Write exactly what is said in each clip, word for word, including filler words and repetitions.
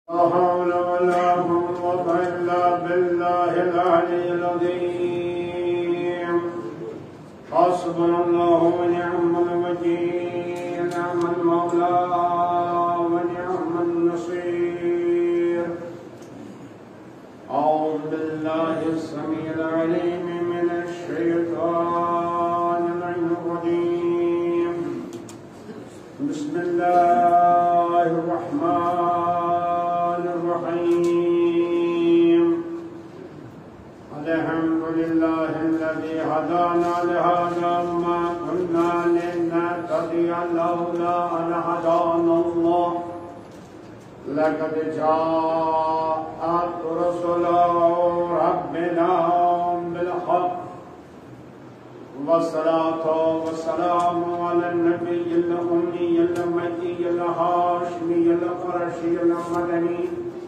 لا حول ولا قوة إلا بالله العلي العظيم. حسبنا الله ونعم الوكيل، نعم المولى ونعم النصير. أعوذ بالله السميع العليم من الشيطان الرجيم. بسم الله الرحمن الرحيم. الحمد لله الذي هدانا لهذا وما كنا لنهتدي لولا أن هدانا الله. لقد جاءت رسل ربنا بالحق، والصلاة والسلام على النبي الأمي المكي الهاشمي القرشي المدني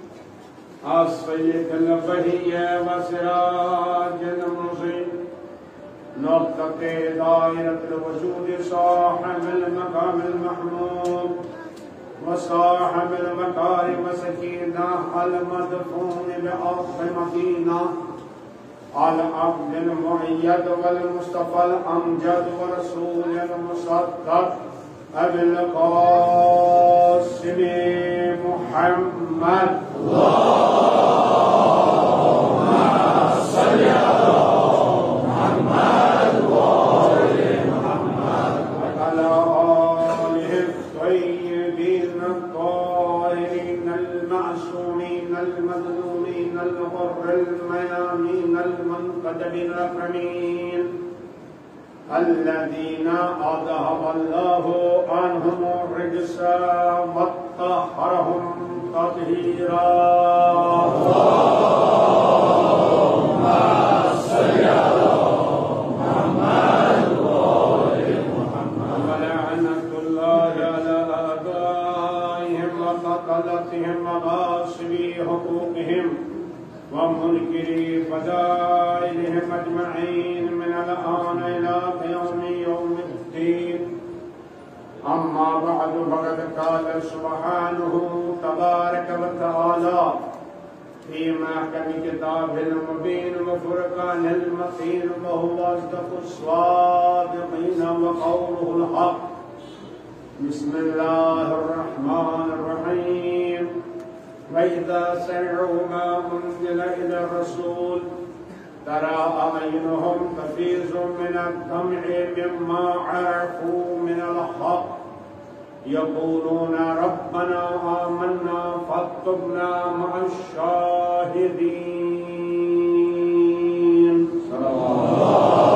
السيد البهي وسراج المنصف، نقطة دائرة الوجود، صاحب المقام المحمود وصاحب المكارم سكينة، المدفون بأرض مدينة، العبد المؤيد والمصطفى الأمجد ورسول المصدق أبي القاسم محمد. اللهم صل على محمد وآل محمد وعلى آله الطيبين الطاهرين المعصومين المظلومين الغر الميامين المنقدبين الأكرمين الذين أذهب الله عنهم الرجس وطهرهم تطهيرا. اللهم صل على محمد وآل محمد. ولعنة الله على أعدائهم وقتلتهم وغاصبي حقوقهم ومنكري فضائلهم أجمعين من الآن إلى قيام يوم الدين. أما بعد، فقد قال سبحانه تبارك وتعالى في محكم كتابه المبين وفرقان المتين، وهو أصدق الصادقين وقوله الحق. بسم الله الرحمن الرحيم. وإذا سمعوا ما أنزل إلى الرسول ترى أعينهم تفيض من الدمع مما عرفوا من الحق، يقولون ربنا آمنا فاكتبنا مع الشاهدين. صلى الله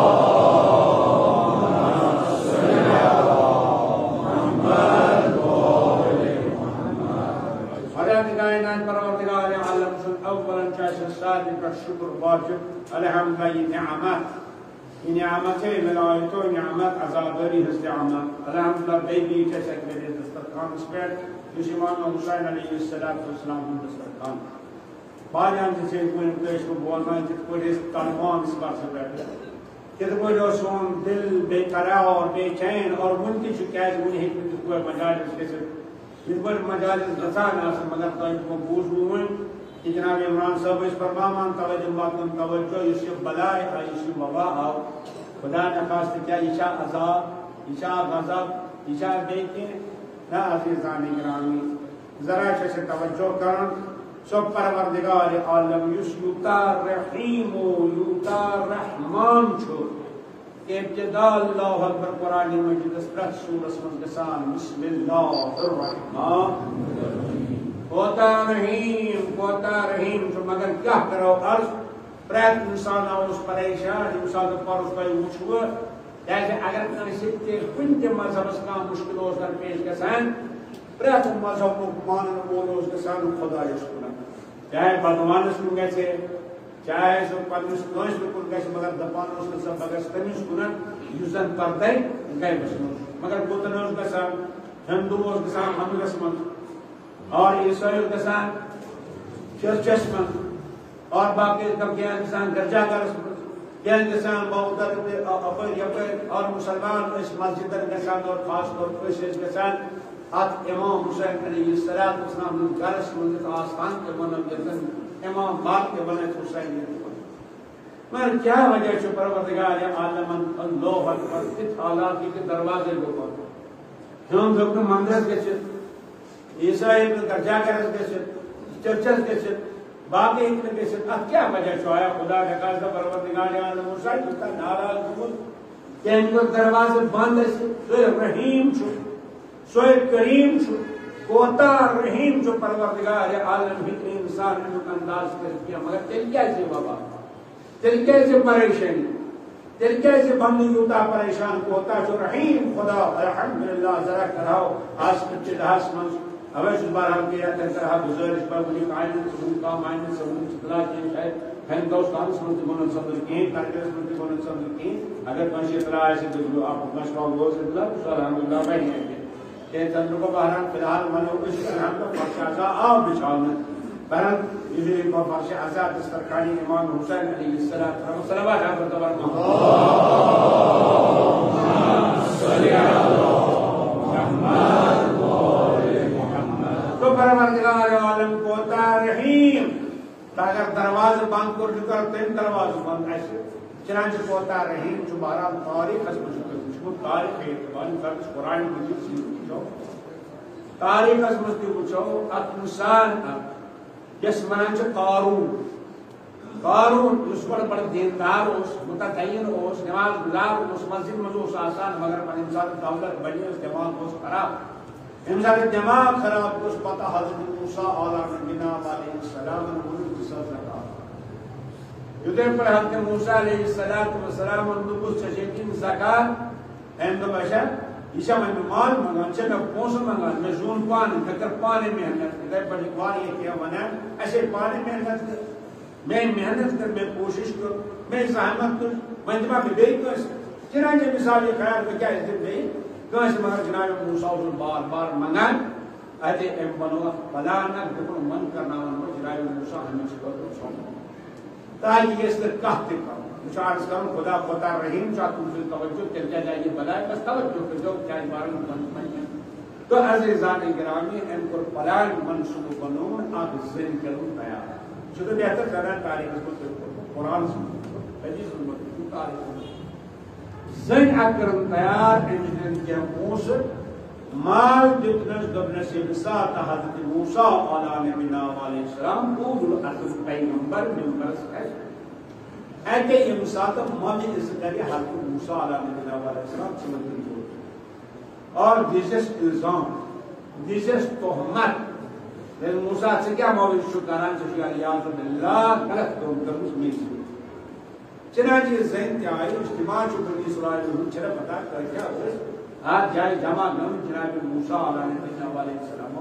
اولا چاہے ساتھ کا شکر واجب الحمدللہ نعمت نعمت ملائتو نعمت عزادری ہز نعمت الحمدللہ بیبی چاہے میرے دسترخان اس پر جس امام حسین علیہ السلام دسترخان باریان جسے کوئی پیش کو بولنا جت کوئی طالبان اس بات سے بیٹھے جت کوئی جو سون دل بے قرار بے چین اور منتی شکایت منی حکمت کوئی مجالس کیسے جن پر مجالس گسان آسا مگر تاج کو بوز ہوئے کہ جناب عمران صاحب اس پر مامان توجہ باتن توجہ اسی بلائے آئی اسی وبا آو خدا نخواست کیا عشاء عذاب عشاء غضب عشاء دیکھیں نا عزیزان گرامی ذرا سے توجہ کرن سب پروردگار عالم یس یوتا رحیم و یوتا رحمان چھو ابتدا اللہ اکبر قرآن مجید اسپرت سورس مزگسان بسم اللہ الرحمن ہوتا رحیم ہوتا رحیم تو مگر کیا کرو عرض پریت انسان آوز پریشان انسان پر اس پر وچھو جیسے اگر کنسی تے کنتے مذہب اس کا مشکل ہوز در پیش گسان پریت مذہب مانن بولوز گسان خدا یسکونا چاہے بدوان اس کو گیسے چاہے سو پتنس نوش بکل گیسے مگر دپان اس کے سب بگر ستنیس کنا یوزن پردے گئے بسنوش مگر بوتنوز گسان ہندوز گسان ہم گسمان اور عیسائی گسان چرچس من اور باقی کبھیان گسان گرجا گرس کیا گسان باودر اپر یپر اور مسلمان اس مسجد گسان اور خاص طور پر اس گسان ات امام حسین علیہ السلام گرس من آستان کے ونم یتن امام باپ کے بنت حسین مگر کیا وجہ چھ پروردگار عالمن اللہ اکبر ات حالاتی کے دروازے کو ہم دکن مندرس گچھت عیسائی گرجا گرس گچھت چرچس گچھت باقی اتنے گچھت ات کیا وجہ چھ آیا خدا نے کہا پروردگار عالم حسین کا ناراض گمت کہ ان کو دروازے بند ہے سوئے رحیم چھو سوئے کریم چھو کوتا رحیم چھو پروردگار عالم ہی انسان نے انداز کر کیا مگر تل کیسے بابا تل کیسے پریشانی تل کیسے بندی ہوتا پریشان کوتا جو رحیم خدا الحمدللہ ذرا کراؤ آس کچھ دہاس منس اویس بار ہم کیا کرتا رہا گزارش پر بلی قائد سبون کا مائن سبون چکلا کی شاید پھین دوستان سمجھتے گونن صدر کہیں ترکر سمجھتے گونن صدر کہیں اگر پنچی اطلاع ایسے دلو آپ مشروع گوز اطلاع تو الحمدللہ بہنی ہے کہ چندر کو بہران فی الحال منو کچھ ہم تو فرش عزا آو بچھاؤنا بہران یوزیلی کو فرش عزا دسترکانی امام حسین علیہ السلام صلوات آپ پر تبرک تو پروردگار عالم کو رحیم اگر دروازے بند کر جو کرتے ہیں دروازے بند ایسے چنانچہ کوتا رحیم جو بہرحال تاریخ اس مجھے کو تاریخ اعتباری فرش قرآن مجید سی پوچھو تاریخ اس مجھے پوچھو ات انسان جس منانچہ قارون قارون اس پر بڑا دیندار اس متدین اس نماز گزار اس مسجد مجھے آسان مگر پر انسان دولت بنی اس دماغ اس خراب انسان دماغ خراب اس پتہ حضرت موسیٰ علیہ السلام ملک سر لگا یدھر پر حضرت موسیٰ علیہ السلام اندکس چشیدین زکاة ایم دو بشر ایسا میں مال منگان چھے میں پونس منگان میں زون پانے کتر پانے محنت کر پر اقوال یہ کیا منہ ایسے پانے محنت کر میں محنت کر میں کوشش کر میں زحمت کر میں دماغ میں بے کس چنانچہ مثال یہ خیال میں کیا اس دن بے کس مگر جناب موسیٰ حضور بار بار منگان ایتے ایم بنو پلانا دکن من کرنا من جناب موسیٰ ہمیں چکر کو چھوڑا تاکہ یہ اس در کہتے کرو مجھے عرض کروں خدا خدا رحیم چاہتوں سے توجہ کر جا جائے بلائے بس توجہ کر جو کیا بارن بند بند تو عزیزان گرامی ان کو پلان منصوب بنون آپ ذہن کروں تیار چھو بہتر کرنا تاریخ اس کو قرآن سنو حدیث سنو تاریخ ذہن آپ کروں تیار انجنین کیا موسر مال جتنس دبنس انسات حضرت موسیٰ علیہ السلام قول الارض پیغمبر منبرس ہے ایتے امسات مامی اس کری حضرت موسیٰ علیہ السلام سمجھن جو اور دیسس الزام دیسس تحمت لیکن موسیٰ سے کیا مولی شکران سے شکر یاد اللہ غلط تو درمس میسی چنانچہ ذہن کیا آئی اجتماع چکر کی سرائی میں چھرا پتا کر کیا ہوئے آج جائے جمع نم جناب موسیٰ علیہ السلام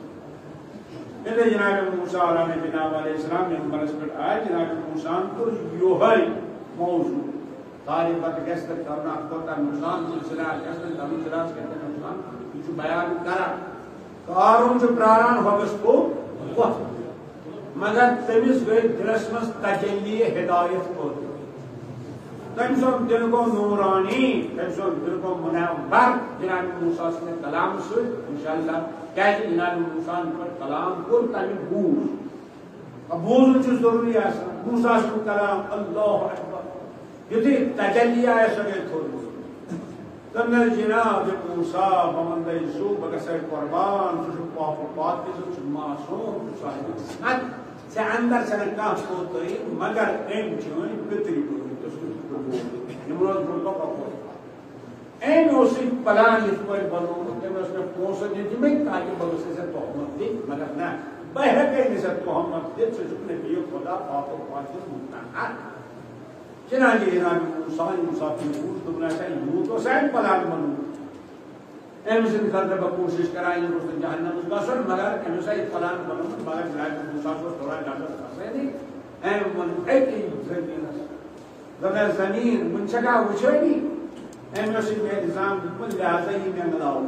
میرے جناب موسیٰ علیہ السلام نے ہمارس پر آئے جناب موسیٰ کو یوہی موضوع تاریخ بات کیسے کرنا کوتا موسیٰ سلسلہ کیسے دمی سلاس کہتے ہیں موسیٰ جو بیان کرا کارون جو پراران ہوگس کو وقت مگر تمیز گئے دلسمس تجلی ہدایت کو تمسون دل کو نورانی تمسون دل کو منور جناب موسیٰ نے کلام سے انشاءاللہ کہتے جناب موسیٰ پر کلام کو تمہیں بوز اب بوز جو ضروری ہے موسیٰ سے کلام اللہ اکبر یہ تھی تجلی آئے سگے تھوڑی تمہیں جناب موسیٰ بمندہ یسوع بکسر قربان جو پاپ و پاتی جو معصوم جو صاحب سنت سے اندر سے نکاح ہوتی مگر این چوئیں پتری کو نمروز بلکہ کا کوئی این اسی پلان اس کوئی بنو کہ میں اس میں پونسا دیتی میں تاکہ بلوسے سے تحمت دی مگر نہ بہرکے میں سے تحمت دی سے جکنے بیو خدا پاپ و پاتی متنحر چنانچہ جناب موسیٰ موسیٰ کی نفوس دبنا چاہیے یوں تو سین پلان بنو ایم سے نکلتے با کوشش کرائیں روز جہنم اس کا سن مگر ایم سے پلان بنو مگر جناب موسیٰ کو تھوڑا جاتا کرسے دی ایم بنو ایک ہی زمین زمین زمین من چکا وچھوئی ایم یوسی میں نظام من لہذا ہی نگلاؤں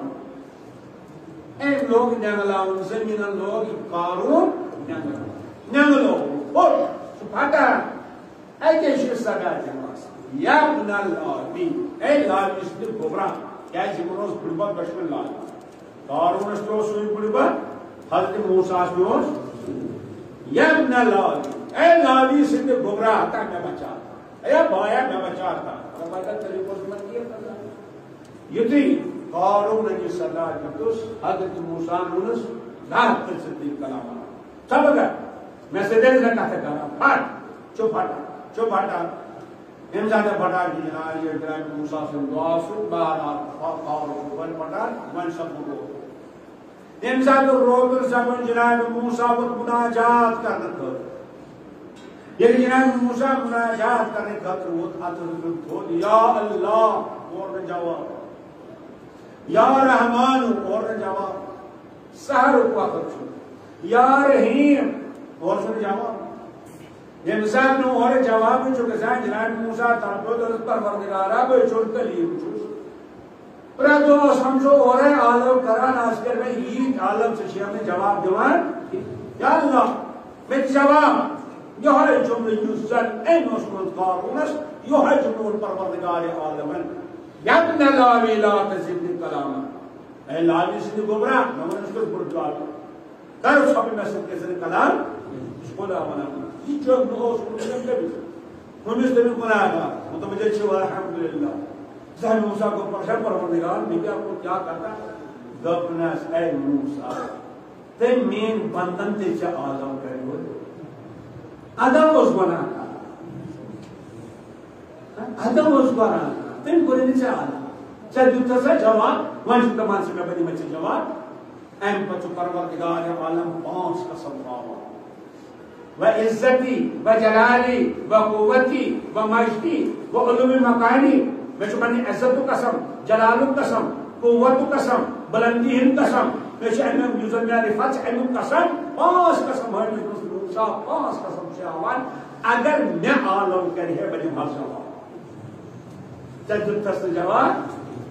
ایم لوگ نگلاؤں زمین لوگ قارون نگلاؤں نگلاؤں اور سپاتا ایتے شیر سگا جماس یا ابن العالمین اے لالمی سنی گبران کیا جمروز بلبت بشمن لالمی قارون تو سوئی بڑی بات حضرت موسیٰ اس یبن لالی اے لالی سندھ گمراہ تا میں بچاتا اے بایا میں بچاتا ربادہ تری قسمت کیا کرتا یتی قارون کی صدا جتوس حضرت موسیٰ نونس لاہت تر صدیق کلاما سب اگر میں سے دل سے کہتے کرا پھٹ چو پھٹا چو پھٹا امزادہ پھٹا کی جناب یہ جناب موسیٰ سے دعا سن باہر قارون ون پھٹا ون سب کو امزاد روبر سبن جناب موسیٰ وقت مناجات کرنے کر یہ جناب موسیٰ مناجات کرنے کر وہ حضرت تھو یا اللہ اور نے جواب یا رحمان اور نے جواب سہر وقت چھو یا رحیم اور نے جواب امزاد نو اور جواب چھو کہ جناب موسیٰ تربیت اور پروردگارہ بے چھوڑ تلیم چھو پراتو سمجھو اور عالم کران آسکر میں ہی عالم سے شیعہ میں جواب دیوان یا اللہ میں جواب یہ ہے جمع یوزن این اسمت قارونس یہ ہے جمع پروردگار عالمن یبن لاوی لا تزد کلاما اے لاوی سے گمراہ نمون اس کو بڑھ جواب در اس حبی میں سب کے سر کلام اس کو لا منا یہ جو نو اس کو نظم کبھی ہم اس طرح گناہ گا متوجہ چھو الحمدللہ زہر موسیٰ کو پرشر پروردگار میں کیا کو کیا کرتا دبنس اے موسیٰ تے مین بندن تے چا آدم کرے ہوئے آدم اس بنا کا آدم اس بنا کا تم کو نہیں چا آدم چا دوتا سا جواب وانچ تمان سے میں بنی مچے جواب ایم پچو پروردگار عالم پانچ قسم پاوا و عزتی و جلالی و قوتی و مجدی و علوم مکانی میں چکانی عزت قسم جلال قسم قوت قسم بلندی ہند قسم میں چکانی یوزن میں رفت علم قسم پانچ قسم ہے میں دوسرے شاہ پانچ قسم سے آوان اگر میں عالم کری ہے بلی بھر جواب جدد تسل جواب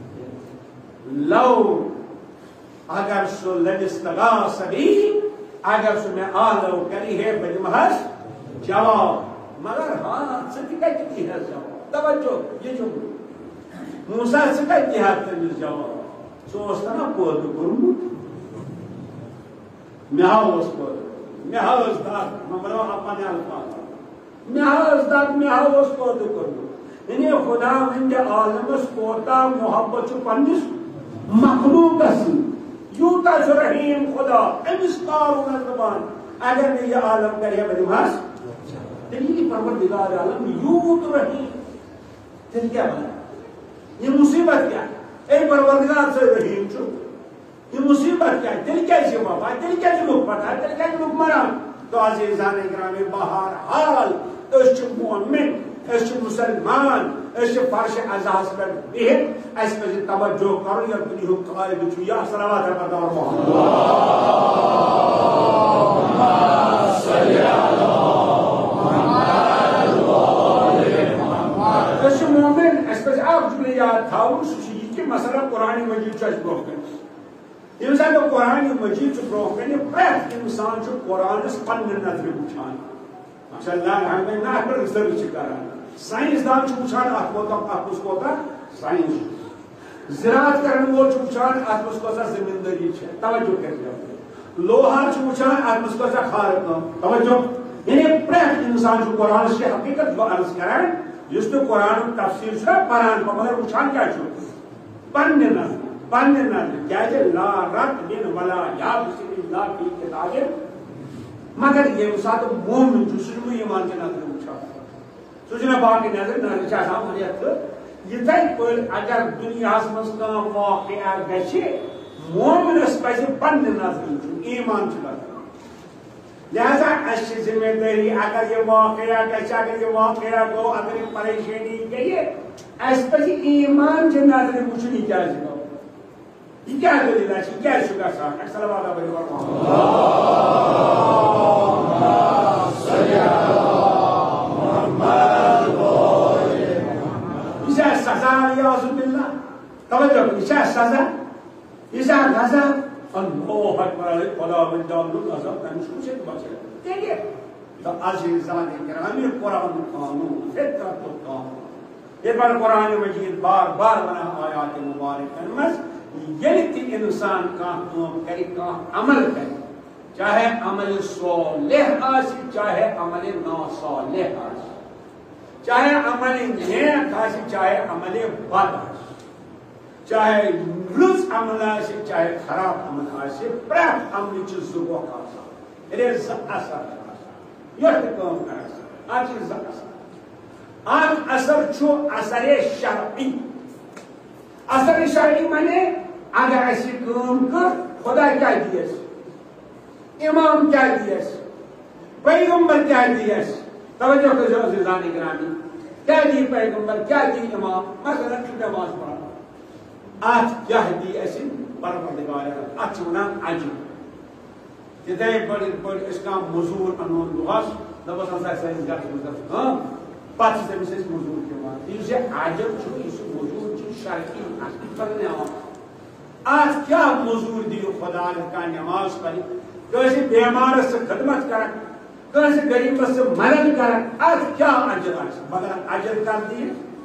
لو اگر سو لنستغا سبی اگر سو میں عالم کری ہے بلی بھر جواب مگر ہاں سکتا کتی ہے جواب توجہ یہ جو موسیٰ سے کا اتحاد کرنے جواب سوچتا نا پود کروں میں ہاؤس پود میں ہاؤس داد ممرو اپنے الفاظ میں ہاؤس داد میں ہاؤس پود کروں انہیں خدا مند عالم اس پوتا محبت چو پنجس مخلوق اسی یوتا جو رحیم خدا امس قارون زبان اگر میں یہ عالم کرے بڑی ماس تیلی پروردگار عالم یوت رحیم تیل کیا بنا یہ مصیبت کیا ہے اے پروردگار سے رحیم چھو یہ مصیبت کیا ہے دل کیا اسی بابا دل کیا جو لوگ پتا ہے دل کیا جو لوگ مرا تو عزیزان اکرامی بہار حال اس چھو مومن اس چھو مسلمان اس چھو فرش عزاز پر بہت اس پر توجہ کرو یا کنی ہو قائب چھو یا صلوات ہے پتا اور محمد اللہم صلی اللہ اس چھو مومن اس پر آپ جو یاد تھا اس چیز کی مسئلہ قرآن مجید چاہش بروہ کرنے انسان کو قرآن مجید چاہش بروہ کرنے پریت انسان جو قرآن اس پن نظر بچھان ماشاءاللہ ہمیں نہ پر ریسرچ کرنا سائنس دان چوچان اتموتا اپس کوتا سائنس زراعت کرنے وہ چوچان اتمس کوتا زمینداری ہے توجہ کرتے لوہا چوچان اتمس کوتا خارق توجہ یعنی پریت انسان جو قرآن سے حقیقت کو عرض کریں جس نے قرآن تفسیر سے قرآن کو مگر اچھان کیا چھو پڑھنے نہ پڑھنے نہ کیا ہے لا رد من ولا یا بسم اللہ کی کتاب مگر یہ ساتھ مومن جو سنو ایمان کے نظر اچھا سوچنا باقی نظر نہ چاہتا ہوں یہ تھا کوئی اگر دنیا میں کا واقعہ گچھے مومن اس پہ پڑھنے نظر اچھو ایمان چلا لہذا اچھی ذمہ داری اگر یہ واقعہ گچھا اگر یہ واقعہ گو اگر یہ پریشانی گئی اس پہ ایمان کے نظر اچھنی کیا جگہ یہ کیا دلیل ہے کیا شکر صاحب صلوات علیہ وسلم صلی اللہ محمد اسے سزا یعوذ باللہ توجہ اسے سزا اسے غضب اللہ اکبر علیہ خدا من جان الغضب میں مشکل سے بچے دیکھیے تو عزیزان کرام یہ قرآن قانون فطرت القانون یہ پر قرآن مجید بار بار بنا آیات مبارک میں یلی تی انسان کان کام کری کان عمل کری چاہے عمل صالح آسی چاہے عمل ناصالح آسی چاہے عمل نیک آسی چاہے عمل بد آسی چاہے رز عمل آسی چاہے خراب عمل آسی پریت عمل چیز زبوک آسا یہ ز اثر آسا یہ کام کرسا آج ز اثر آج اثر چھو اثر شرعی اثر شرعی مانے اگر ایسی کام کر خدا کیا دیس امام کیا دیس پیغمبر کیا دیس توجہ کرو عزیزان گرامی کیا دی پیغمبر کیا دی امام مثلا نماز پڑھا آج کیا دی ایسی پروردگار آج چونا عجب جدے بڑی بڑی اس کا مزور انون لغاس دبا سنسا سائنس گھر مزدف ہاں پاچ سے مسیس مزور کے بعد یہ سے عجب چھو اس مزور چھو شرکی آسکی پڑھنے آن آج کیا مزور دیو خدا کا نماز پڑھی کیسے بیمار سے خدمت کرن کیسے غریب سے مدد کرن آج کیا اجر ہے مگر اجر کر دی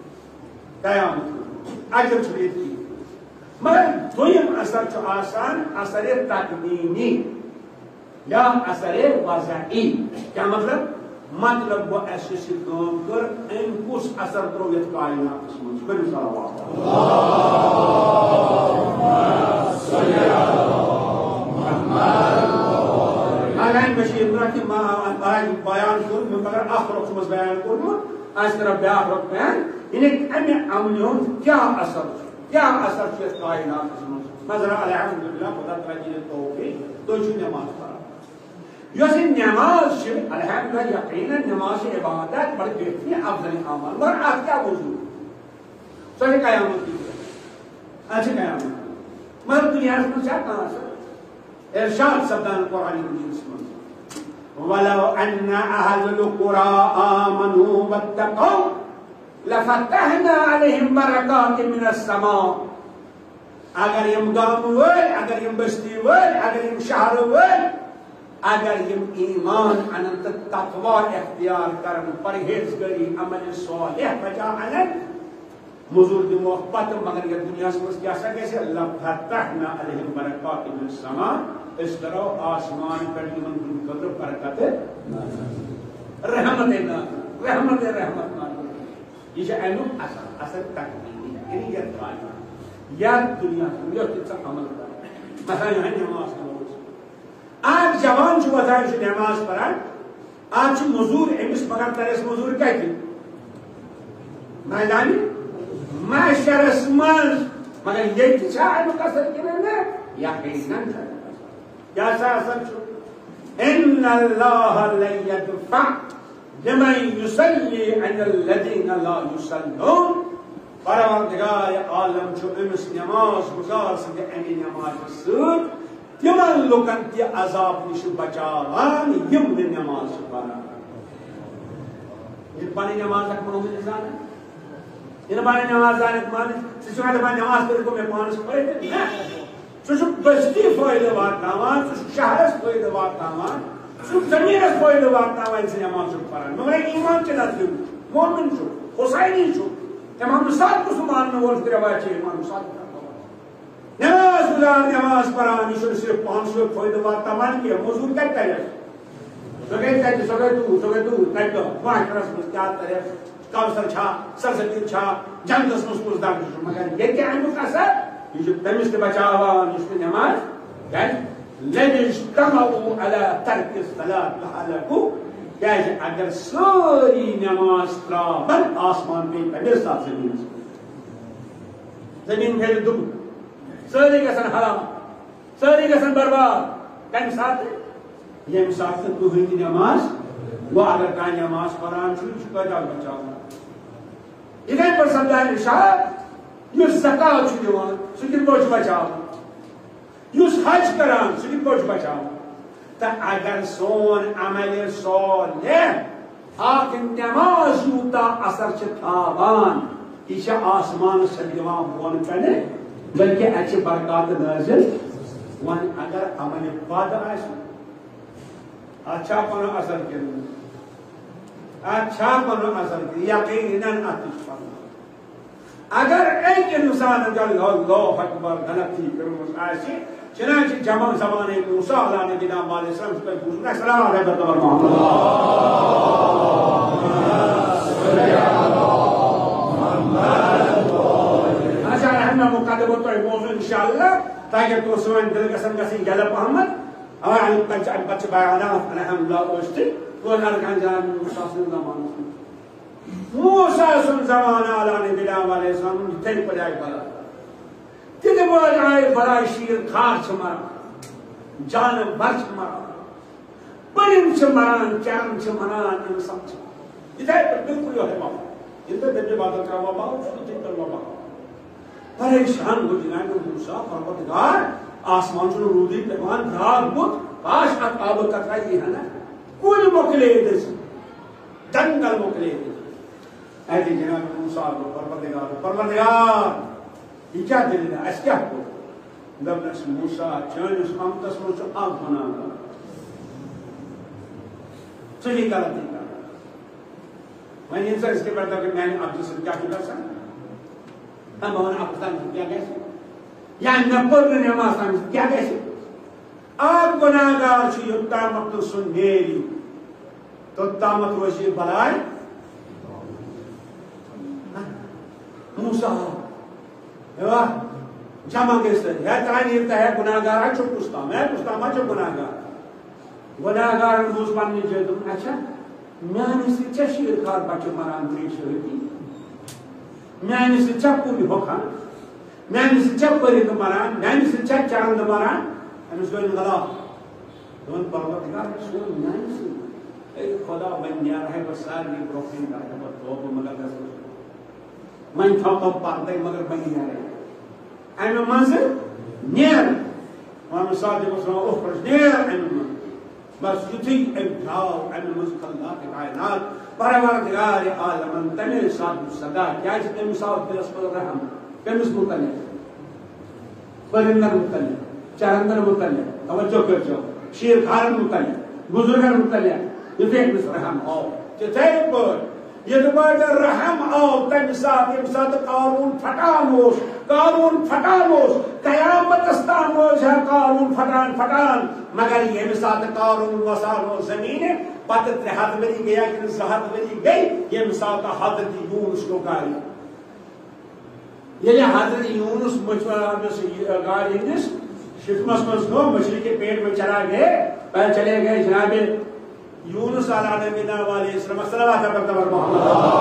قیامت اجر چھوڑی دی مگر دویم اثر جو آسان اثر تکوینی یا اثر وضعی کیا مطلب مطلب وہ ایسے سے کام کر ان کس اثر ترویت کائنات اس منز بلی صلوات صلی اللہ محمد آگاہی بشیر برکی ما آئی بیان کن من مگر آخر اقسمز بیان کن آئیس طرح بیان رکھ بیان انہیں امی عملیون کیا اثر کیا اثر چیز کائنات اس منز مذرہ الحمدللہ خدا ترجیل توفیق دو چون نماز پڑھا یوسی نماز شے الحمدللہ یقینا نماز عبادت بڑی بہتری افضل عمل مگر آج کیا موضوع سوچے قیامت کی اچھے قیامت مگر دنیا سے کچھ کہاں سے ارشاد سبدان قرآن مجید اسمان وَلَوْ أَنَّ أَهْلُ الْقُرَىٰ آمَنُوا وَاتَّقَوْا لَفَتَحْنَا عَلَيْهِمْ بَرَكَاتٍ مِّنَ السَّمَاءِ اگر یم گام ہوئے اگر یم بستی ہوئے اگر یم شہر ہوئے اگر یم ایمان انت تقوی اختیار کرن پرہیزگاری عمل صالح بجا انن مزور دی محبت مگر یہ دنیا سے کیا سکے سے اللہ فتحنا علیہم برکات من السماء اس طرح آسمان پر من دن قدر برکت رحمت نا رحمت رحمت نا یہ اینو اثر اثر تکمیلی یعنی یہ دعا یا دنیا سے یہ کس عمل کرا مثلا یہاں نماز پڑھو آج جوان جو بتائیں جو نماز پڑھا آج مزور امس مگر ترس مزور کیا کی میدانی معشر اسمان مگر یہ کچھ ہے مقصد کے لئے یقیناً کیا سا اثر چھو ان اللہ لن یدفع لمن یصلی عن الذین لا یصلون پروردگار عالم چھو امس نماز گزار سکے امی نماز سر تمن لوکن تی عذاب نش بچاوان یم نماز پڑھا یہ پانی نماز تک منو انسان ہے یہ بانی نماز دانت مانی سچوہ دبانی نماز پر کو میں پانس پڑھے تھے سچو بستی فائدہ واتناوان سچو شہرس فائدہ واتناوان سچو زمینس فائدہ واتناوان انسی نماز شک پران مگر ایمان کے نظر مومن شو حسینی شو امام سات مسلمان میں ورد روایت ہے امام سات نماز گزار نماز پران یہ صرف پانچ سو فائدہ واتناوان کیا موضوع کرتا ہے سگے کہتے سگے تو سگے تو تک وہاں کرس مستیاد کرے کاؤسر چھا سرزمین چھا جنگ دس مسکوز دار جو مگر یہ کیا ہے مقصد یہ جو تمیز کے بچاوان اس میں نماز لن اجتمعوا على ترک الصلاة لحلقو کیا ہے اگر سوری نماز ترابن آسمان پہ پہلے ساتھ زمین زمین پھیل دب سوری کسن حرام سوری کسن برباد کن ساتھ یہ مسافر کو ہوئی نماز وہ اگر کہیں نماز قرآن چھوڑی چھکا جا بچاؤں ادھر پر سمجھائیں اشارت یس زکاة چھو دیوان سکر بوچ بچاؤں یس حج کران سکر بوچ بچاؤں تا اگر سون عمل صالح آکھ نماز یوتا اثر چھتاوان ایشا آسمان سے دیوان بون کرنے بلکہ اچھے برکات نازل وان اگر عمل باد آئیسا اچھا پنو اثر کرنے اچھا پنو اثر کرنے یقیناً آتش پنو اگر ایک انسان گل اللہ اکبر غلطی کرمس آسی چنانچہ جمع زمانے موسیٰ علیہ نبی علیہ السلام سے پوچھنا السلام علیکم محمد اچھا ہم مقدمہ تو موضوع انشاءاللہ تاکہ تو سوین دل گسن گسن گل محمد اور ہم پنچ پنچ بیانات الحمدللہ اوستی کو نرکان جان موسیٰ سے زمان موسیٰ سن زمان علیہ نبی علیہ السلام تیل پڑھائی بلا تیل پڑھائی بلا شیر کھار چھ مران جان بر چھ مران پرن چھ مران چرم چھ مران انسان چھ یہ پر بالکل یہ ہے بابا یہ تو دبی بادل کا بابا چھو تھی کر بابا پریشان ہو جنائیں کہ موسیٰ پروردگار آسمان چھ رودی پیمان دھاگ بود کاش آب کترائی یہ ہے نا کل مکلے دس جنگل مکلے دس ایدی جناب موسیٰ کو پروردگار پروردگار یہ کیا دل ہے اس کیا کو دبنس موسیٰ چانس مامتس موچو آگ بنا گا صحیح غلطی کر میں نے انسان اس کے پڑھتا کہ میں نے آپ جس سے کیا کیا سکتا ہم ہونا آپ استان کیا کیسے یا نپر نماز سامنے کیا کیسے آگ گناہگار چھ یکتا مقتل سن میری تو تامت روشی بلائے موسیٰ ایوہ جمع گیستے ہے ترانی ارتا ہے گناہگار ہے چھو پستا میں پستا میں چھو گناہگار گناہگار موس پاننی جائے تم اچھا میں نے سے چا شیر کار بچے مران تریش ہوئی میں نے سے چا پوری ہوکھا میں نے سے چا پرید مران میں نے سے چا چاند مران ہمیں سوئن غلا دون پروردگار سوئن میں نے سے اے خدا بن یار ہے بساری بروخین کا ہے بطوب مگر دس من تھوکا پاردے مگر بنی جا رہے ایمہ منظر نیر وہاں صادق وسلم اوہ پرش نیر ایمہ منظر بس یتھی امتحاو ایمہ منظر اللہ کے کائنات پروردگار عالمن تمہیں صادق صدا کیا جتنے مساوت پر اسفل رحم کمیس مطلع پرندر مطلع چارندر مطلع توجہ کر جو شیر کھارن مطلع بزرگن مطلع یتھی ایک مس رحم ہو چتھے پر یہ تو رحم آو تم ساتھ یم ساتھ قانون پھٹانوس قانون پھٹانوس قیامت استانوس ہے قانون پھٹان پھٹان مگر یہ ساتھ قانون وسانو زمین پتہ تر حد وری گیا کہ زہد وری گئی یہ ساتھ حضرت یونس کو گاری یہ حضرت یونس مچھوار سے گاری نس شکمس مس کو مچھلی کے پیٹ میں چلا گئے پہلے چلے گئے جناب یونس علیہ نبی علیہ السلام صلوات پر محمد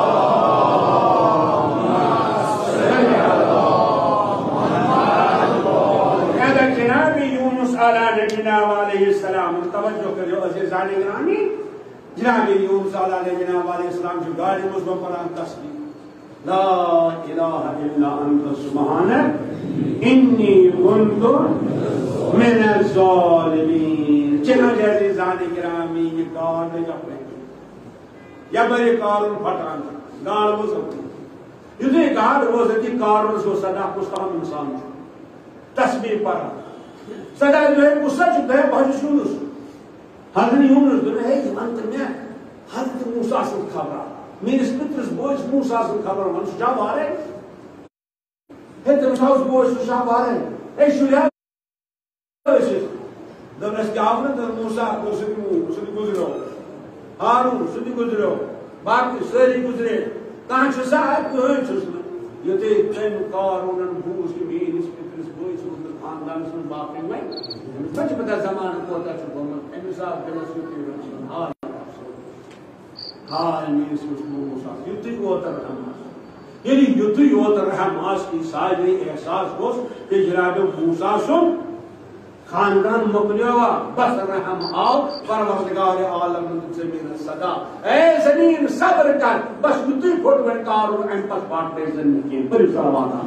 کہا جناب یونس علیہ نبی علیہ السلام توجہ کریو عزیزان گرامی جناب یونس علیہ نبی علیہ السلام جو گاڑی مصبح قرآن تسبیح لا الہ الا انت سبحانک انی کنت من الظالمین چنانچہ عزیزان گرامی یہ کار میں جب رہے یا بڑے کارون پھٹان گاڑ وہ سکتی یہ گاڑ وہ سکتی کارون سو صدا کستان انسان تسبیح پڑھا صدا جو ہے قصہ چکتا ہے بہت یونس حضرت یونس جو ہے کہ منتر میں حضرت موسیٰ سے خبر میرے سپترس بوئس موسیٰ سے خبر من سجا بارے ہے تمساؤس بوئس سجا بارے اے شویا دبنس کیا آپ نے در موسیٰ کو سدی گزرو ہارون سدی گزرو باقی سری گزرے کہاں چھسا ہے کوئی چھسنا یہ تے تین کارونن بوس کی مین اس پترس بوئس مدر خاندان سن باقی میں بچ پتا زمان کو ہوتا چھو بہمت امیصاب بلس یوتی رسول حال حال مین سوچ موسیٰ یوتی ہوتا رحم آس یعنی یوتی ہوتا رحم آس کی ساجری احساس ہوس کہ جناب موسیٰ سن خاندان مکلیوا بس رحم آو پروردگار عالم زمین صدا اے زمین صبر کر بس یوتی پھٹ میں کارون این پس بات پہ زمین کی بری صلوات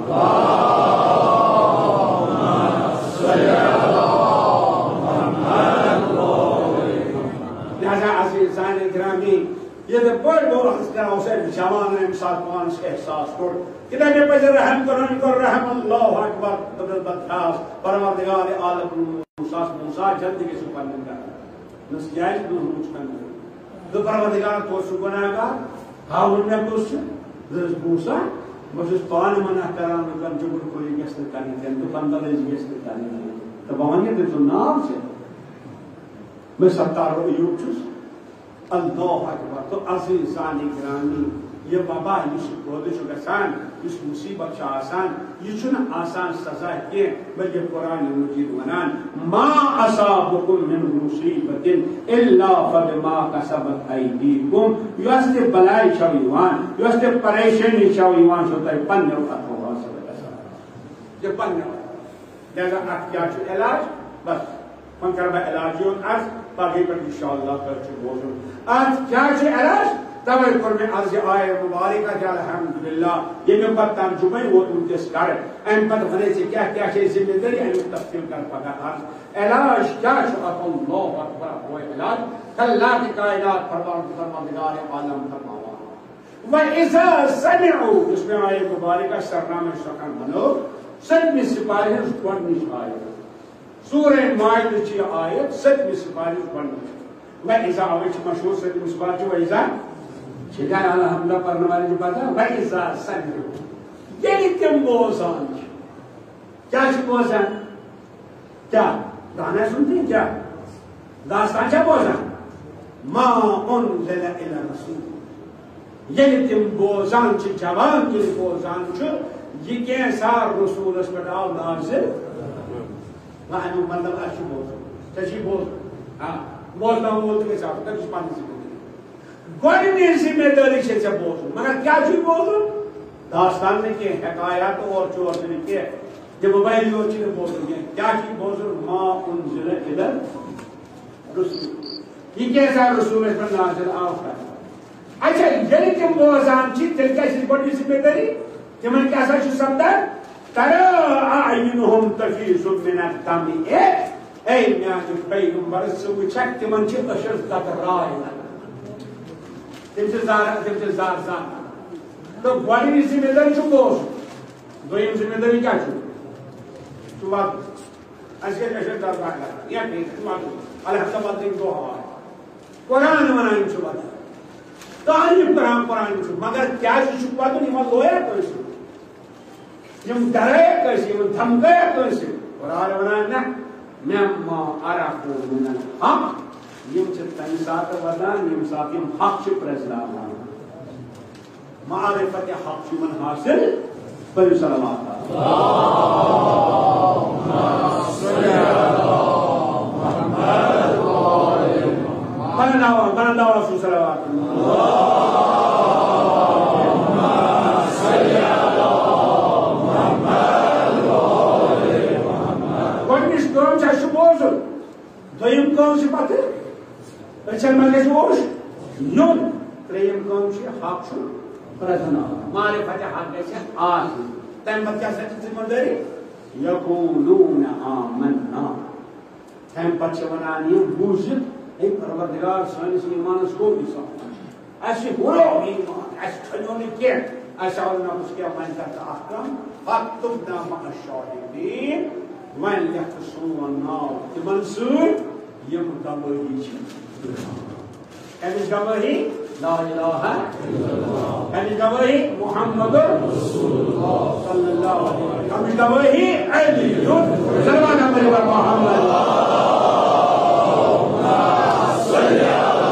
لہذا عزیزان گرامی یہ تو بڑھ دور حسکر اسے جوان امسال پانس احساس کر کتنے میں پجر رحم کرن کر رحم اللہ اکبر قدر بدخاص پروردگار عالم موسیٰ موسیٰ جلد کے سپر لنگا نس جائز دو ہموچ کرنے دو پروردگار تو سکنا گا ہاؤن میں کچھ درس موسیٰ بس پان منع کران لکن جبر کوئی گیس کرنی تھی تو بندہ گیس کرنی تھی تو بوانی تو تو نام سے میں ستار ایوب چھس اللہ اکبر تو عزیزانی گرامی یہ بابا یہ بودے چھو گسان اس مصیبت چھو آسان یہ چھو نا آسان سزا ہے بلکہ قرآن مجید ونان ما اصابکم من مصیبت الا فبما کسبت ایدیکم یہ استے بلائی چھو ایوان یہ استے پریشانی چھو ایوان چھو تائی پننے وقت ہوگا سب ایسا یہ پننے وقت لہذا آپ کیا چھو علاج بس من کربا علاجیون از باقی پر انشاءاللہ کر چھو بوزن آج کیا چھو علاج توے پر میں عرض آئے مبارکہ جا الحمدللہ یہ میں پر ترجمہ وہ انتس کر این پر بنے سے کیا کیا چیز ذمہ داری این تفصیل کر پکا عرض علاج کیا شعط اللہ اکبر وہ علاج کلا کی کائنات پروان فرماندگار عالم فرماوا وَإِذَا سَمِعُوا اس میں آئے مبارکہ سرنامہ شکر منو ستمی سپاہی اس گوڑنش آیت سورہ مائدہ چی آیت ستمی سپاہی اس گوڑنش وَإِذَا آوے چی مشہور ستمی سپاہی چی وَإِذَا چیزا الحمدہ پرنے والے جو پاتا ہے وَإِذَا سَمِعُوا یہی تم بوزان کیا چی بوزان کیا گانا سنتی کیا داستان چا بوزان ما انزل الى رسول یہی تم بوزان چی جوان کی بوزان چھو یہ کیسا رسول اس پر آو نازل وہاں مطلب اچھی بوزان چچی بوزان بوزنا ہوں بولتے کے ساتھ تک اس پانی سے گوڑنی ذمہ داری سے سے بوزن مگر کیا چیز بوزن داستان نے کہ حکایات اور چور سے کہ جب موبائل یہ چیز بوزن کیا چیز بوزن ما انزل الی رسول یہ کیسا رسول اس پر نازل آفتا اچھا یعنی کہ بوزان چیز تل کیسی گوڑنی ذمہ داری کہ من کیسا چیز سمدر ترى أعينهم تفيض من الدم اے میان پیغمبر سو چک تمن چھ اشر تکرائنا تم سے زار تم سے زار زار تو گوڑنی ذمہ داری چھو بوز دویم ذمہ داری کیا چھو تو بات اشر اشر تکرائنا یا پیغمبر الحمد باتیں دو ہوا قرآن منائیں چھو بات تعلیم قرآن قرآن چھو مگر کیا چھو باتوں نہیں مات لویا تو اس یم درے کیسے یم دھمکے کیسے قرآن منائیں مما عرفوا من الحق یم چھ تن سات ودان یم سات یم حق چھ پرزلان معرفت حق چھ من حاصل پر صلوات اللهم صل علی محمد و آل محمد بنا بنا رسول صلوات اللهم صل علی کام چھ بوزن دویم کام چھ پتہ اچھن مگے جوش نون تریم کام چھ حق چھ پرزنا معرفت حق گژھِ آسن تم پتہ کیا سچ ذمہ داری یقولون آمنا تم پتہ ونان یہ بوزت اے پروردگار سانس ایمانس کو بھی ساتھ اسی ہورو ایمان اس کھنون کی اس اولنا اس کے من کا احکام فاکتبنا مع الشاهدین وَإِنْ يَحْتَصُوا النَّارِ تِمَنْ سُور یم گواہی چھ کمی گواہی لا الہ الا اللہ کمی گواہی محمد رسول اللہ صلی اللہ علیہ وسلم کمی گواہی علی سلمان علیہ محمد اللہم صلی علی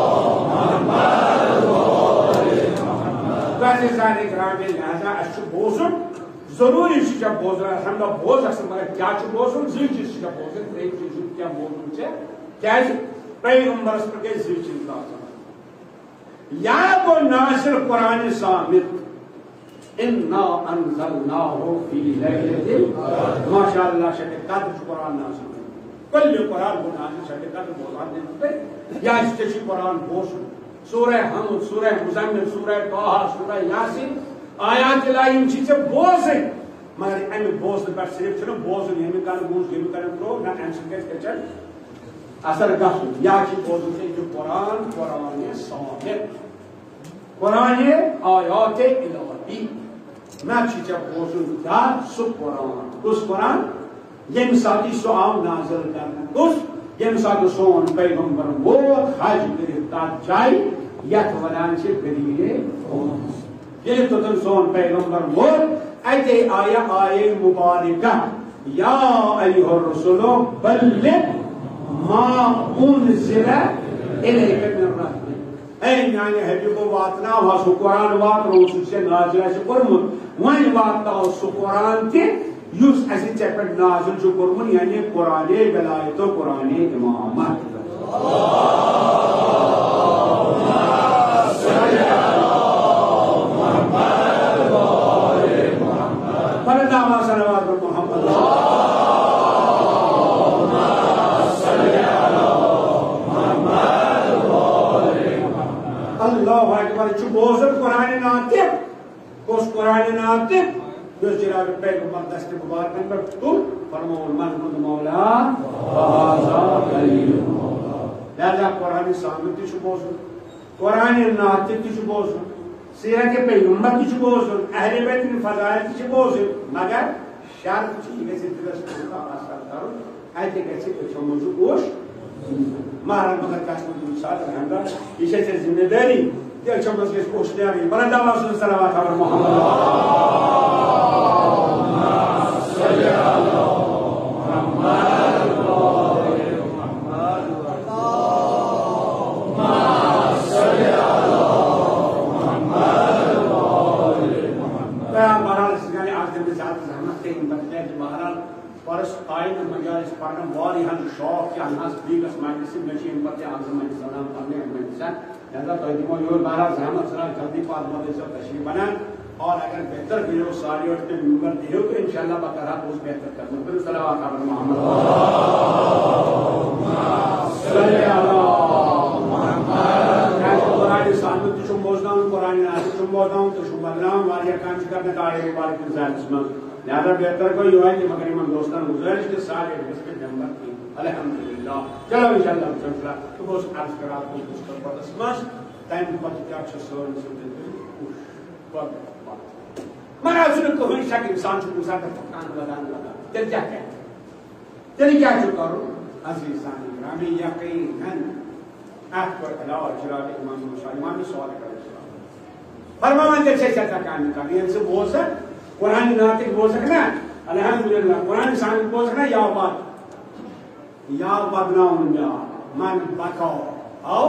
محمد و آل محمد ویسے سارے گرامی لہذا اچھو بوزن ضروری چھ جب بوزن الحمدہ بوز اصل مگر کیا چھ بوزن زی چیز چھ بوزن تریم چیز کیا بوزن چھ کیا چھ پیغمبر اس پر کیا زی چیز داتا یا کو ناصر قرآن سامت انا انزلناہو فی لیلت ماشاءاللہ شکر قدر چھ قرآن ناصر کل قرآن کو ناصر شکر قدر بوزان دیتے یا اس چھ قرآن بوزن سورہ حمد سورہ مزمل سورہ طه سورہ یاسین آیات الہیم چیز سے بوزن مگر امی بوزن پر صرف چھنا بوزن ہمی کن بوز ہمی کن پرو نا امسن کیس کچھن اثر گھو یا چی بوزن سے جو قرآن قرآن صاحب قرآن آیات الہی نا چی چا بوزن دا سو قرآن اس قرآن یم ساتی سو آم نازل کرنا اس یم ساتی سون پیغمبر وہ حج کرتا جائی یک ودان سے بدیئے یہ تو تم سون پیغمبر ووت ایتے آیا آئے مبارکہ یا ایہا الرسول بلغ ما انزل الیک من ربک اے میانہ حبیب واتنا سو قرآن وات رسول سے نازل ہے کورمت وۄنۍ واتناو سُہ قرآن تہِ یُس اَسہِ ژےٚ پٮ۪ٹھ نازل چھُ کوٚرمُت یعنی قرآنِ ولایت و قرآنِ امامت اللہ اکبر چھُ بوزُن قرآنِ ناطق کُس قرآنِ ناطق یُس جناب پیغمبر دست مبارکن پٮ۪ٹھ تُل فرمووُن محمد مولا هذا کلیم اللہ لہذا قرآنِ ثابت تہِ چھُ بوزُن قرآنِ ناطق تہِ چھُ بوزُن سیرت پیغمبر تہِ چھُ بوزُن اہلِ بیت ہٕنٛدۍ فضائل تہِ چھِ بوزٕنۍ مگر شرط چھِ یہِ گژھِ دِلس منٛز اثر کرُن اَتہِ گژھِ أچھو منٛزٕ گوش مہراز مگر کٲنٛسہِ منٛز ساتھ رحمدار یہِ چھِ ژےٚ ذمہٕ دٲری تہِ أچھو منٛز گژھِ اوش نیرٕنۍ بلند آواز سُنٛد صلوات علی محمد پرس آئین مجالس پڑھنا واریاہن شوق کیا ناس بیگس مجلس میں چھ ان پتہ اعظم سلام پڑھنے مجلس لہذا تو دمو یور مہاراج احمد سلام جلدی پاس مودے سے تشریف بنان اور اگر بہتر ویڈیو ساری اور تے نمبر دیو تو انشاءاللہ بقرہ اس بہتر کرنا پھر صلوات علی محمد صلی اللہ محمد قرآن سامت چھ موزناون قرآن نازل چھ موزناون تو شو بدنام واریاہ کام کرنے داڑے مبارک انسان میں لہذا بہتر کوئی یہ ہے کہ مگر ایمان دوستان گزارش کے سارے اس کے نمبر کی الحمدللہ چلو انشاءاللہ چلو تو بس عرض کرا کو اس پر پتہ سمجھ ٹائم پتہ کیا چھ سور سمجھ مگر اس کو کوئی شک انسان کو گزار کر تکان لگان لگا تل کیا کہ تل کیا جو کرو عزیزان گرامی یقیناً آپ پر علاوہ جلال امام موسی امام سوال کرے فرمان کے سے تکان کریں ان سے بہت سے قرآن ناطق بول سکنا الحمدللہ قرآن ثابت بول سکنا یا بات یا بدنام یا من بکاؤ او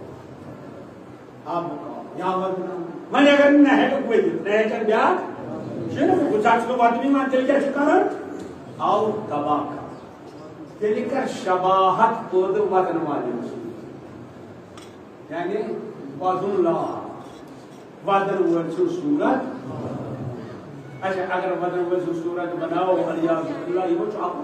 آپ بکاؤ یا بدنام من اگر نہ ہے تو کوئی نہ ہے کر بیا چلو کچھ آج کو بات نہیں مانتے کیا شکار او تباہ کا تیلی کر شباہت پود بدن والی یعنی بدن اللہ بدن ورسو صورت اچھا اگر بدن وزن صورت بناؤ علیہ اللہ یہ وہ چاہو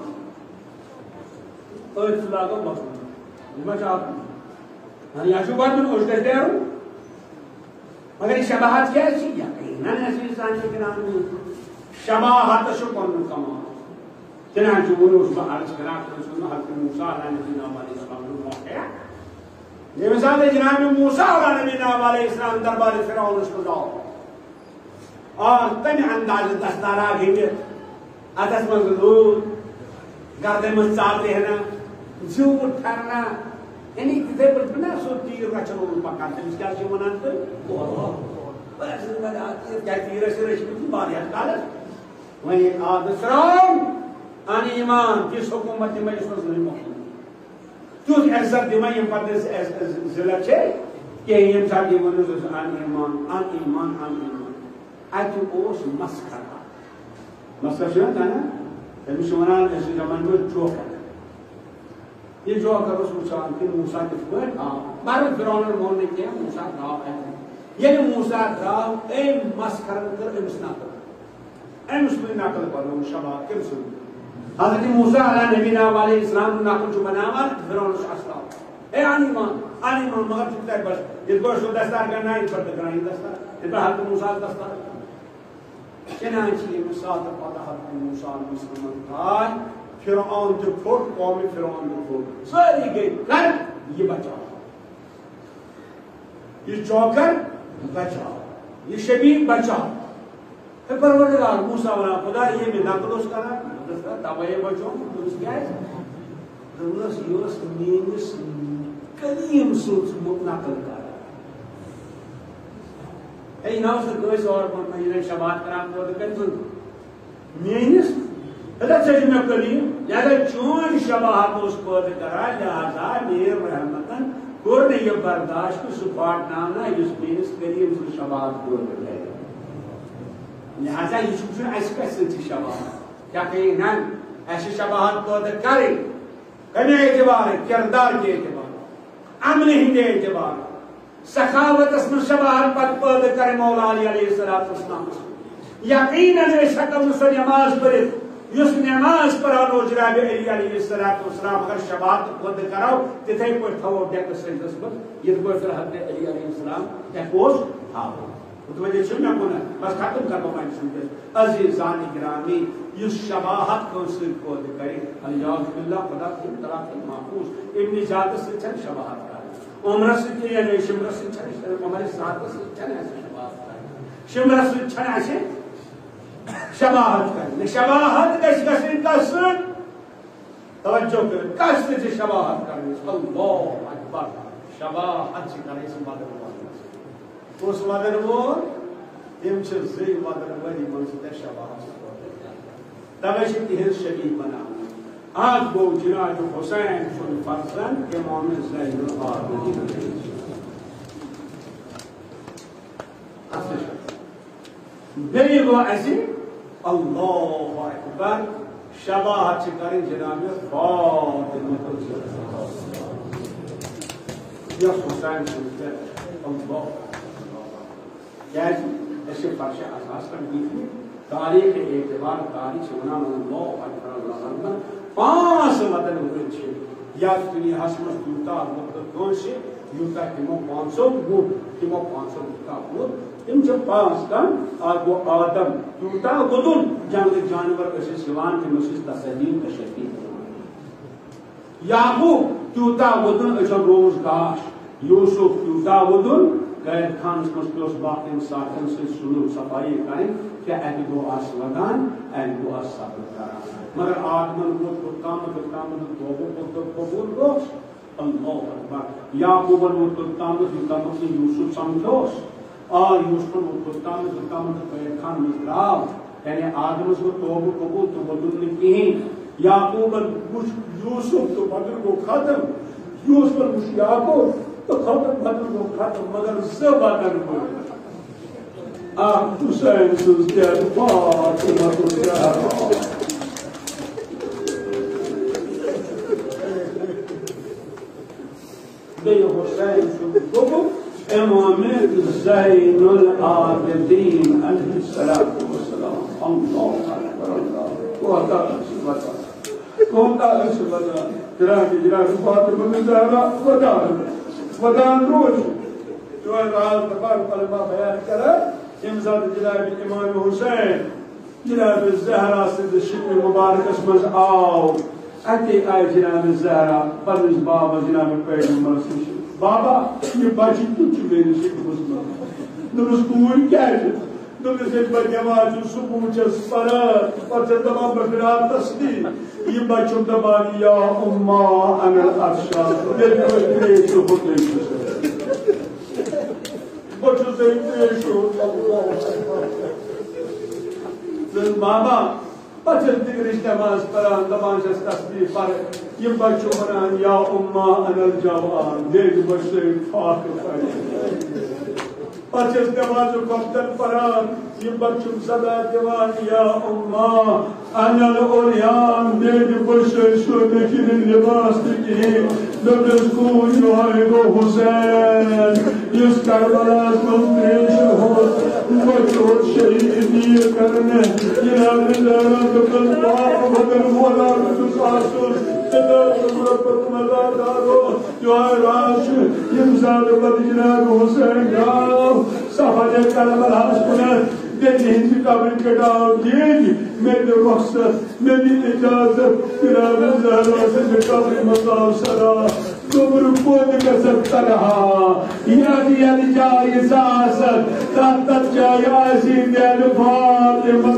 تو اس لاغو بخون یہ میں چاہو ہاں یہ شو بات میں خوش کرتے ہیں مگر یہ شباہت کیا ہے چیز یقیناً ایسی انسان کے نام میں شباہت شکن کما چنانچہ وہ اس میں عرض کرا کہ اس میں حضرت موسیٰ علیہ السلام علیہ السلام نے موقع یہ مثال ہے جناب موسیٰ علیہ السلام دربار فرعون اس کو جاؤ اور تمہیں انداز دستارا گھنگت اتس من لوگ گردے من چالتے ہیں نا جھوٹ ٹھرنا یعنی کتے پر بنا سو تیر رچنوں پکا تمہیں کیا چیز منانتے بس میں آتی ہے کیا تیر سے رشکتی باری حد کالت وہی آد فرعون آنی ایمان جس حکومت میں اس میں ظلم مخلوق چوز عزت دیمائی یم پتہ ذلت چھے کہ یم صاحب یہ ونوز آن ایمان آن ایمان آن ایمان اتو اوس مسخرہ مسخرہ شنو تھا نا تمہیں شماران ایسے زمان میں جوکر یہ جوکر اس مسان کی موسیٰ کے فکر بارد فرعون المون نے کیا موسیٰ راو ہے یعنی موسیٰ راو اے مسخرہ کر امس ناکل اے مسلم ناکل پڑھو شباب کم سن حضرت موسیٰ علیہ نبینا علیہ السلام ناکل جو بناوار فرعون شاستا اے آنی مان آنی مان مگر چکتا ہے بس یہ گوشت دستار کرنا ہے اس پر دکھنا ہے دستار اس پر حضرت موسیٰ دستار چنانچہ یہ مثال پتہ حضرت موسیٰ علیہ السلام تھا فرعون جو پھوٹ قوم فرعون جو پھوٹ ساری گئی کر یہ بچاؤ یہ جوکر بچاؤ یہ شبیب بچاؤ پھر پروردگار موسیٰ والا خدا یہ میں نقل اس کرا تباہ بچاؤ اس کیا ہے دولس یوس مینس قدیم سوچ نقل کرا ہے نا اس گئے اور مہینے شباہت کران پود کر میانس ادا چھ میں کلیم لہذا چون شباہت اس پود کرا لہذا میر رحمتن کور نے یہ برداشت سہ پاٹ نامنا اس میانس کریم سہ شباہت پود کرے لہذا یہ چھو اس کا سچ شباہت کیا کہیں نا ایسی شباہت پود کرے کمی اعتبار کردار کے اعتبار امن ہندے اعتبار سخاوت اسم شباہت پت پود کر مولا علی علیہ السلام یقیناً شکل سے نماز پڑھت اس نماز پڑھانو جناب علی علیہ السلام اگر شباہت پود کراو تتھے کوئی تھو ڈیک سجدس پر یہ کوئی حضرت علی علیہ السلام تحفوظ تھا متوجہ چھو میں کون بس ختم کر پائیں سنتے عزیزان گرامی یہ شباہت کون سے پود کرے الیاذ باللہ خدا کی طرف محفوظ ابن جاد سے چن شباہت کرے عمر سے کہ یہ شمر سے چن عمر ساتھ سے چن ایسے شباہت کرے شمر سے چن ایسے شباہت کرے شباہت کس کس کس توجہ کرے کس سے شباہت کرے اللہ اکبر شباہت سے کرے اس مدر اس مدر وہ تم چھ زی مدر ولی منصد شباہت تبش تہذ شبیہ بنا آج گو جناب حسین سن فرزند امام زین العابدین بیٚیہِ گوٚو اَسہِ اللہ اکبر شباہت چھِ کَرٕنۍ جناب فاطمہ یۄس حسین سٕنٛز پٮ۪ٹھ اللہ کیٛازِ أسۍ چھِ فرشِ اساس پٮ۪ٹھ بِہِتھ تاریخ اعتبار تاریخ ونان اللہ اکبر اللہ اکبر پانچ وطن ہوئے چھے یاد دنیا ہسمت یوتا مطلب کون سے یوتا تمو پانچوں گوٹ تمو پانچوں یوتا گوٹ تم جب پانچ کن آگو آدم یوتا گدن جنگ جانور اسے سوان تم اسے تصدیم تشکیل یعقوب یوتا گدن اسے روز گاش یوسف یوتا گدن قید خانس مستوس باقین ساتھن سے سلوک صفائی کریں کہ اہل گو آس لگان اہل گو آس صبر کران مگر آدمن کو ترکامت ترکامت توبو کو قبول گوش اللہ اکبر یعقوبن وہ ترکامت ترکامت یوسف سمجھوش اور یوسفن وہ ترکامت ترکامت قید خان مزراو یعنی آدم اس کو توبو قبول تو بدل نہیں کہیں یعقوبن کچھ یوسف تو بدل کو ختم یوسفن کچھ یعقوب تو ختم بدل کو ختم مگر سب بدل کو آپ حسین سوز کیا فاطمہ کو کیا بے حسین سوز کو امام زین العابدین علیہ السلام اللہ اکبر اللہ کوتا سبتا کوتا سبتا جناب جناب فاطمہ میں زہرا ودا ودان روش جو ہے راز تبار قلبہ بیان کرا امزاد جناب امام حسین جناب الزہرا سے شکل مبارک اسمز آو اتی آئی جناب الزہرا پرز بابا جناب پیغمبر سے بابا یہ بچی تو چمیری شکل مسلم دمس کوئی کیا ہے دمس ایک بچی آواز صبح چس پرات پرچہ تمام بفرات تصدیق یہ بچوں دبانی یا امہ انا الارشاد دل کو اتنے شو ہوتے ہیں بچوں سے اتنے شو بابا بچوں دیگر نماز پران دبان سے تصدیق پر یہ بچوں پران یا امہ انا الجوان دیکھ بچے فاق پڑے بچوں نماز کفتن پران یہ بچوں صدا دیوان یا امہ انا الاولیان دیکھ بچے شو دیکھنے لباس دیکھیں نبس کو جو ہے وہ حسین اس کربلاس منتریش ہو بچوں شہیدی کرنے جناب اللہ دکل پاک بدل مولا بدل آسول جناب مربت مزار دارو جو ہے راش امزاد بد جناب حسین جاؤ صحبہ کربلاس کنر میری ہندی قابل کٹاؤ دیجی میری رخصت میری اجازت جناب زہرا سے قابل مطاو سرا تمر کود کا سکتا رہا یادی یعنی جائی ساست تحت جائی عزیم دیل فاطمہ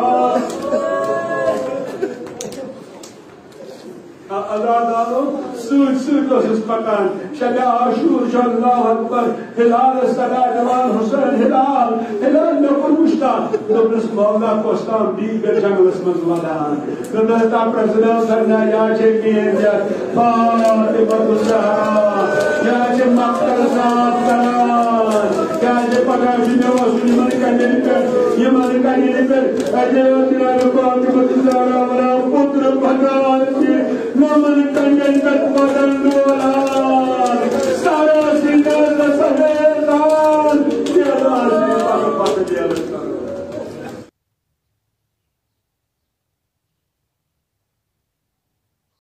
زہرا ازادانو سوت سوت اس پکان شب عاشور اللہ اکبر ہلال صدا جوان حسین ہلال ہلال میں پرمشتا دبرس مولا کوستان دیگر جنگلس مز ودان دبرتا پرزنل کرنا یا چکی انجا فاطمہ الزہرا یا چھ مقتل ذات کران یا چھ پکا جنہ وصول من کنی پر یہ من کنی پر اجیو تیرا فاطمہ الزہرا ولا پتر بھگوان کی نمن کنی پر